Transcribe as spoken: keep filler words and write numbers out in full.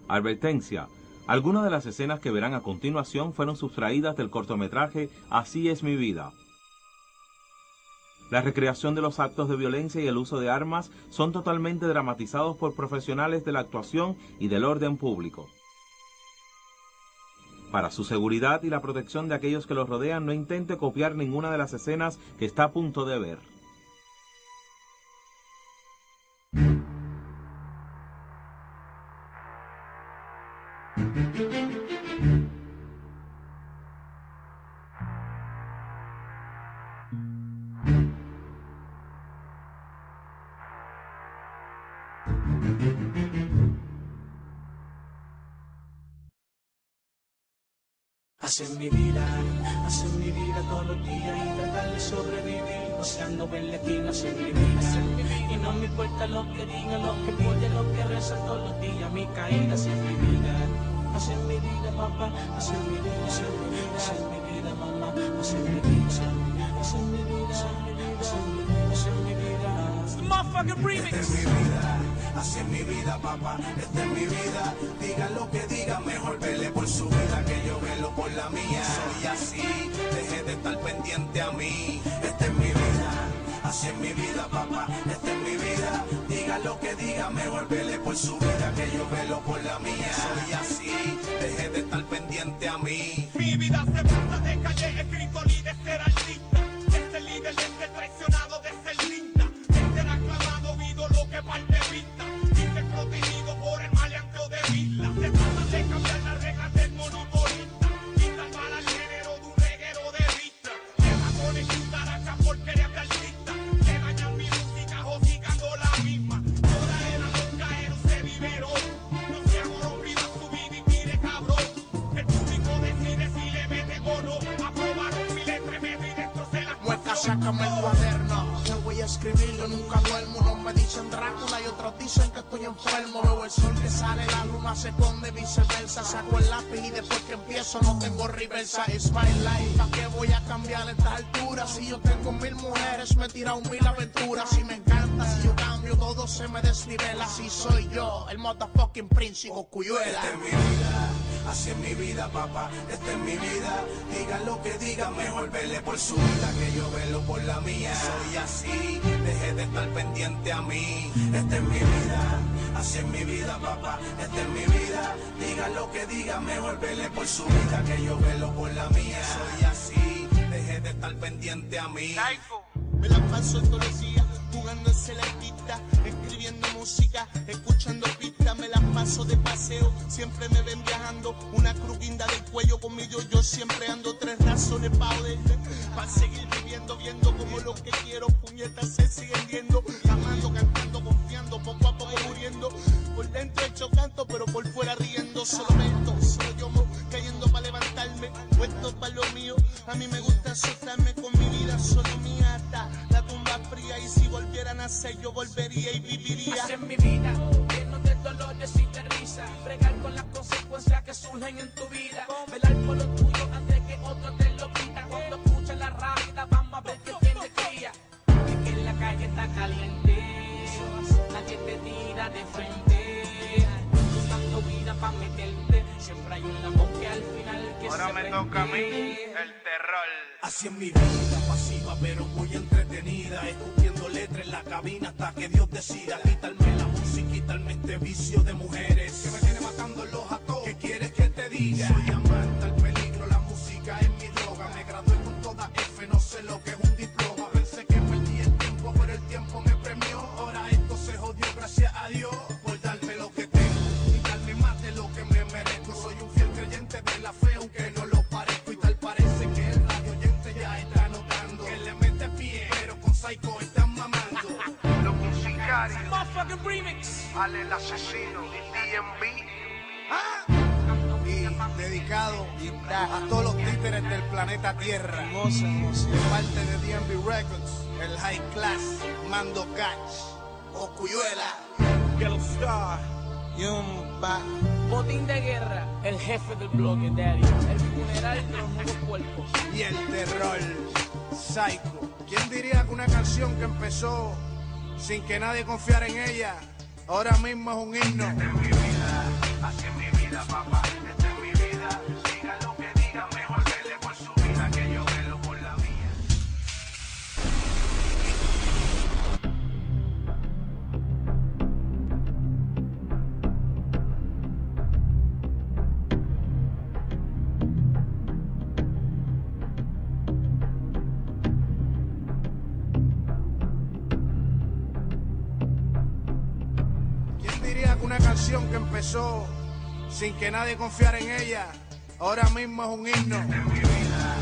Advertencia. Algunas de las escenas que verán a continuación fueron sustraídas del cortometraje Así es mi vida. La recreación de los actos de violencia y el uso de armas son totalmente dramatizados por profesionales de la actuación y del orden público. Para su seguridad y la protección de aquellos que los rodean, no intente copiar ninguna de las escenas que está a punto de ver. Hacen mi vida, hacen mi vida todos los días y tratar de sobrevivir, goceando en la esquina, hacen mi vida, hacen mi vida, y no me importa lo que digan, lo que piden, lo que rezan todos los días, mi caída, hacen mi vida, hacen mi vida, papá, hacen mi vida, hacen mi vida, hacen mi vida, mamá, hacen mi vida, hacen mi vida, hacen mi vida, hacen mi vida, hacen mi vida, it's the motherfucking remix. Esta es mi vida, así es mi vida, papá, esta es mi vida, digan lo que digan, mejor vele por su vida que yo velo por la mía. Soy así, deje de estar pendiente a mí. Esta es mi vida, así es mi vida, papá. Esta es mi vida, diga lo que diga, mejor vele por su vida que yo velo por la mía. Soy así, deje de estar pendiente a mí. Mi vida se trata de calle, escrito ni de ser artista. Este líder, este traicionado de ser linda. Este era aclamado, vido lo que parte vista. Dice protegido por el maleanteo de Villa. Se trata de cambiar las reglas del monopolista. Porquería de artista, que dañan mi música hocicando la misma. Toda era los caeros se liberó. No se amoró, viva su vida y mire cabrón. El público decide si le mete o no. Aprobaron mi letra, meto y destrocé la Mueca, sácame el cuaderno. Yo voy a escribirlo, nunca duermo. No me dicen Drácula y otros dicen que estoy enfermo. Veo el sol que sale, la luna se esconde, viceversa. Saco el lápiz y después que empiezo no tengo reversa. Es my life, ¿a qué voy a cambiar a estas alturas? Si yo tengo mil mujeres, me he tirado mil aventuras. Si me encanta, si yo cambio, todo se me desnivela. Así soy yo, el motherfucking príncipe Cuyuela. Esta es mi vida, así es mi vida, papá. Esta es mi vida, digan lo que digan, mejor vele por su vida que yo velo por la mía. Soy así, deje de estar pendiente a mí. Esta es mi vida, así es mi vida, papá. Esta es mi vida, digan lo que digan, mejor vele por su vida que yo velo por la mía. Soy así, deje de estar pendiente a mí. Me la paso todos los días jugando ese laitita, escribiendo música, escuchando pistas. Me la paso de paseo, siempre me ven viajando. Una cruz guinda del cuello conmigo, yo siempre ando. Tres razones pa' joderme, pa' seguir viviendo, viendo como lo que quiero, puñetas se siguen viendo. Amando, cantando, confiando, poco a poco muriendo. Por dentro hecho canto, pero por fuera riendo. Solo vento, solo yo mo, cayendo pa' levantarme, puesto pa' lo mío. A mí me gusta asustarme con mi vida, solo mía hasta la tumba fría. Y si volviera a nacer yo volvería y viviría. Hacer mi vida lleno de dolores y de risa, bregar con las consecuencias que surgen en tu vida, velar por lo tuyo antes que otro te lo quita. Cuando escuches la rápida vamos a ver que tiene cría. Es que en la calle está caliente, nadie te tira de frente, buscando vida pa' meterte. Siempre hay una voz que al final que ahora se me prende. toca a mí el terror. Así es mi vida, pasiva pero muy entretenida, escupiendo letras en la cabina hasta que Dios decida. Quitarme la música, quitarme este vicio de mujeres que me tiene matando los atos. ¿Qué quieres que te diga? Soy amante al peligro, la música es mi droga. Me gradué con toda F, no sé lo que es un diploma. Pensé que perdí el tiempo, pero el tiempo me premió. Ahora esto se jodió, gracias a Dios por darme lo que tengo y darme más de lo que me merezco. Soy un fiel creyente de la fe, aunque no lo parezco. Y tal parece que el radio oyente ya está notando que le mete pie, pero con Psycho están mamando. Los musicarios, Motherfucking remix. Ale el asesino, D M V. Y dedicado a todos los títeres del planeta Tierra. De parte de D M V Records, el High Class, Mando Catch, Ocuyuela, Yellow Star, Yumba. botín de guerra, el jefe del bloque, Daddy, el funeral de los nuevos cuerpos. Y el terror, Psycho. ¿Quién diría que una canción que empezó sin que nadie confiara en ella, ahora mismo es un himno? Así es mi vida, papá, esta es mi vida. Diga lo que diga, mejor vele por su vida que yo velo por la mía. ¿Quién diría que una canción que empezó sin que nadie confiara en ella, ahora mismo es un himno? Esta es mi vida.